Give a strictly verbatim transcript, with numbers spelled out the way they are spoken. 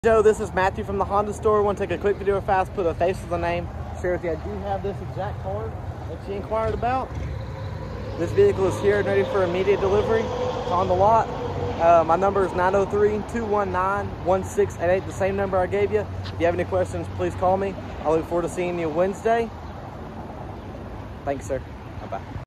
Joe, this is Matthew from the Honda store. I want to take a quick video fast, put a face to the name, share with you. I do have this exact car that you inquired about. This vehicle is here and ready for immediate delivery. It's on the lot. Uh, my number is nine oh three, two one nine, one six eight eight, the same number I gave you. If you have any questions, please call me. I look forward to seeing you Wednesday. Thanks, sir. Bye-bye.